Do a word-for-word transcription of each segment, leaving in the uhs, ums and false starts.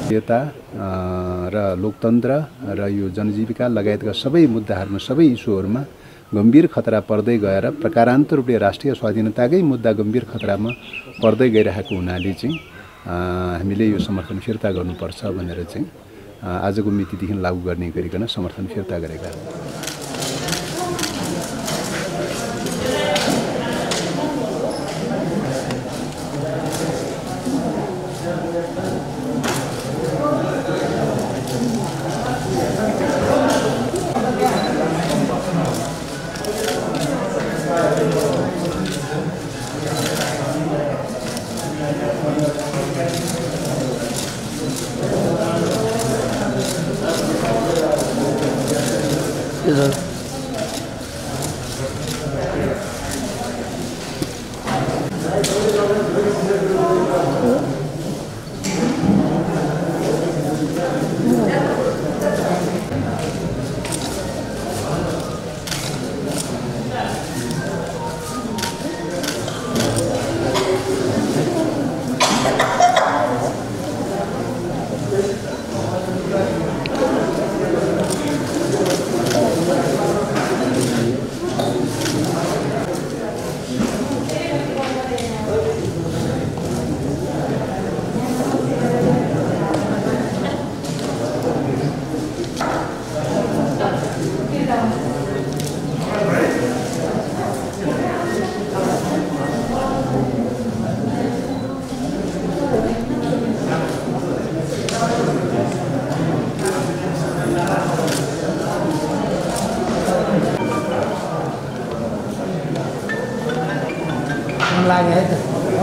संहिता र लोकतन्त्र र यो जनजीविका लगायतका सबै मुद्दाहरूमा सबै इस्युहरूमा गम्भीर खतरा पर्दै गएर प्रकारान्तर रूपले राष्ट्रिय स्वाधीनताकै मुद्दा गम्भीर खतरामा पर्दै गइरहेको हुनाले चाहिँ हामीले यो समर्थन फिर्ता गर्नुपर्छ भनेर चाहिँ आजको मितिदेखि लागू गर्ने गरिकन समर्थन फिर्ता गरेका छौँ। लागे है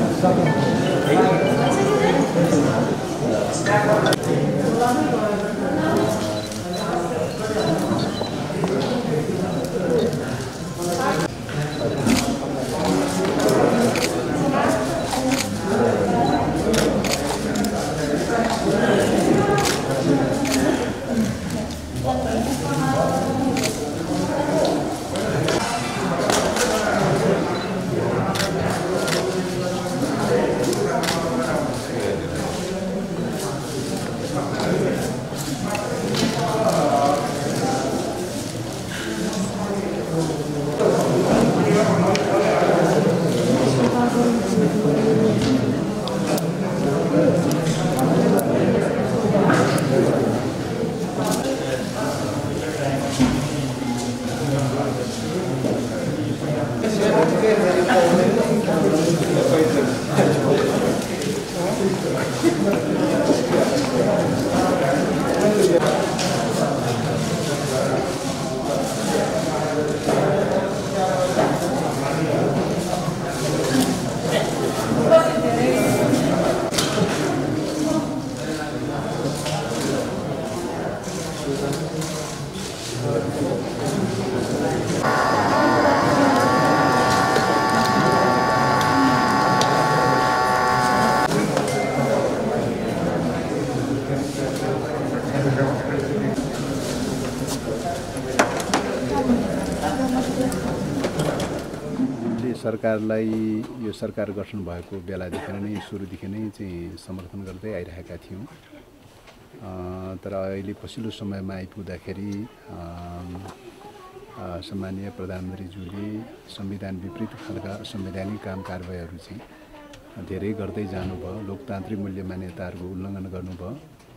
सरकारलाई यो सरकार गठन भएको बेलादेखि नै सुरुदेखि नै चाहिँ समर्थन गर्दै आइरहेका थियौँ। तर अहिले पछिल्लो समयमा आइपुग्दाखेरि सम्माननीय प्रधानमन्त्रीज्यूले संविधान विपरीत खालका संवैधानिक काम कारबाहीहरू चाहिँ धेरै गर्दै जानुभयो, लोकतान्त्रिक मूल्य मान्यताहरूको उल्लङ्घन गर्नुभयो,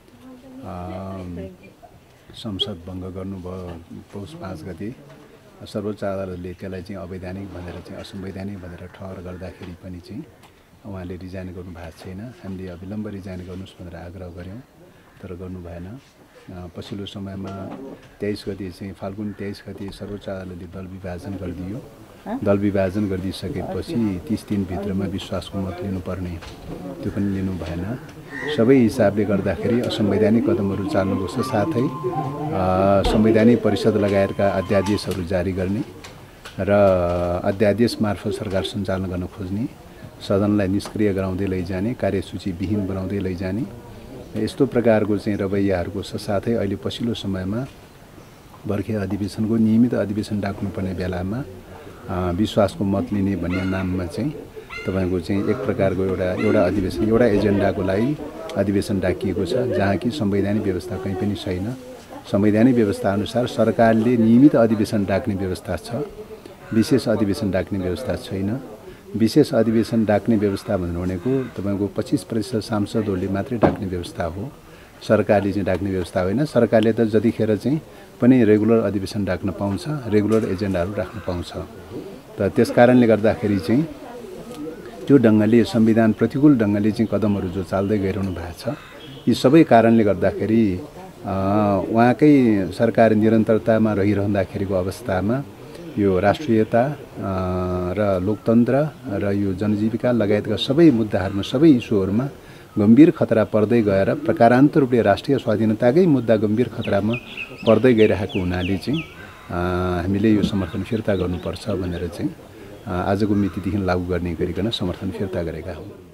संसद भङ्ग गर्नुभयो। पौष पाँच गते सर्वोच्च अदालतले त्यसलाई चाहिँ अवैधानिक भनेर चाहिँ असंवैधानिक भनेर ठहर गर्दाखेरि पनि चाहिँ उहाँले रिजाइन गर्नु भएको छैन। हामीले अविलम्ब रिजाइन गर्नुहोस् भनेर आग्रह गऱ्यौँ, तर गर्नु भएन। पछिल्लो समयमा तेइस गते चाहिँ फाल्गुन तेइस गते सर्वोच्च अदालतले दल विभाजन गरिदियो। दल विभाजन गरिदिइसकेपछि तीस दिनभित्रमा विश्वासको मत लिनुपर्ने, त्यो पनि लिनु भएन। सबै हिसाबले गर्दाखेरि असंवैधानिक कदमहरू चाल्नुको साथै संवैधानिक परिषद लगायतका अध्यादेशहरू जारी गर्ने र अध्यादेश मार्फत सरकार सञ्चालन गर्न खोज्ने, सदनलाई निष्क्रिय गराउँदै लैजाने, कार्यसूची विहीन बनाउँदै लैजाने, यस्तो प्रकारको चाहिँ रवैयाहरूको साथै अहिले पछिल्लो समयमा बर्खे अधिवेशनको नियमित अधिवेशन डाक्नुपर्ने बेलामा विश्वासको मत लिने भन्ने नाममा चाहिँ तपाईको चाहिँ एक प्रकारको एउटा एउटा अधिवेशन एउटा एजेन्डाको लागि अधिवेशन डाकिएको छ, जहाँ कि संवैधानिक व्यवस्था कहीँ पनि छैन। संवैधानिक व्यवस्था अनुसार सरकारले नियमित अधिवेशन डाक्ने व्यवस्था छ, विशेष अधिवेशन डाक्ने व्यवस्था छैन। विशेष अधिवेशन डाक्ने व्यवस्था भन्नु भनेको तपाईँको पच्चिस प्रतिशत सांसदहरूले मात्रै डाक्ने व्यवस्था हो, सरकारले चाहिँ डाक्ने व्यवस्था होइन। सरकारले त जतिखेर चाहिँ पनि रेगुलर अधिवेशन डाक्न पाउँछ, रेगुलर एजेन्डाहरू राख्न पाउँछ। त त्यस कारणले गर्दाखेरि चाहिँ त्यो ढङ्गले संविधान प्रतिकूल ढङ्गले चाहिँ कदमहरू जो चाल्दै गइरहनु भएको छ, यी सबै कारणले गर्दाखेरि उहाँकै सरकार निरन्तरतामा रहिरहँदाखेरिको अवस्थामा यो राष्ट्रियता र लोकतन्त्र र यो जनजीविका लगायतका सबै मुद्दाहरूमा, सबै इस्युहरूमा गम्भीर खतरा पर्दै गएर प्रकारान्तर रूपले राष्ट्रिय स्वाधीनताकै मुद्दा गम्भीर खतरामा पर्दै गइरहेको हुनाले चाहिँ हामीले यो समर्थन फिर्ता गर्नुपर्छ भनेर चाहिँ आजको मितिदेखि लागू गर्ने गरिकन समर्थन फिर्ता गरेका हौँ।